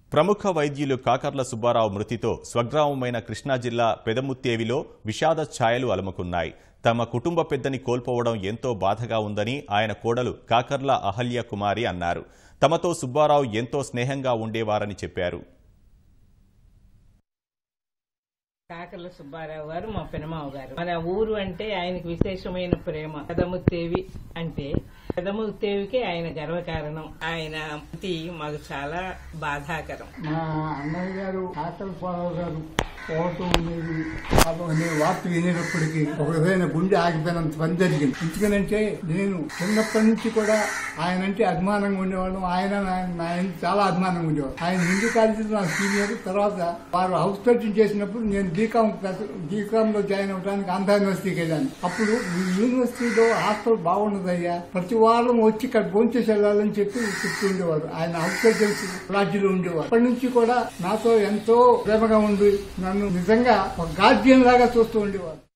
ప్రముఖ వైద్యులు కాకర్ల సుబ్బారావు మృతితో స్వగ్రామమైన కృష్ణా జిల్లా పెదముత్తేవిలో విషాద ఛాయలు అలముకున్నాయి. తమ కుటుంబ పెద్దని కోల్పోవడం ఎంతో బాధగా ఉందని ఆయన కోడలు కాకర్ల అహల్య కుమారి అన్నారు. తమతో సుబ్బారావు ఎంతో స్నేహంగా ఉండేవారని చెప్పారు. కాకర్ల సుబ్బారావు గారు మా పెనమావ గారు. మన ఊరు అంటే ఆయనకు విశేషమైన ప్రేమ. పెదముత్తేవి అంటే పెదముత్తేవికి ఆయన గర్వకారణం. ఆయన మృతి మాకు చాలా బాధాకరం. మా అన్నయ్య గారు కాకర్ల సుబ్బారావు గారు పోవటం అనే వార్త వినేటప్పటికీ ఒక విధమైన గుండె ఆగిపోయినంత పని జరిగింది. ఎందుకనంటే నేను చిన్నప్పటి నుంచి కూడా ఆయన అంటే అభిమానంగా ఉండేవాళ్ళం. ఆయన చాలా అభిమానంగా ఉండేవాడు. ఆయన హిందూ కాలేజీలో నాకు సీనియర్. తర్వాత వారు హౌస్ కటింగ్ చేసినప్పుడు నేను బీకామ్ లో జాయిన్ అవడానికి ఆంధ్ర యూనివర్సిటీకి వెళ్ళాను. అప్పుడు ఈ యూనివర్సిటీలో హాస్టల్ బాగుండదయ్యా, ప్రతి వారం వచ్చి ఇక్కడ భోంచేసి వెళ్ళాలని చెప్పి చెప్తూ ఉండేవారు. ఆయన హౌస్ కటింగ్ లాడ్జీలో ఉండేవారు. అప్పటి నుంచి కూడా నాతో ఎంతో ప్రేమగా ఉండి నన్ను నిజంగా ఒక గార్జియన్ లాగా చూస్తూ ఉండేవారు.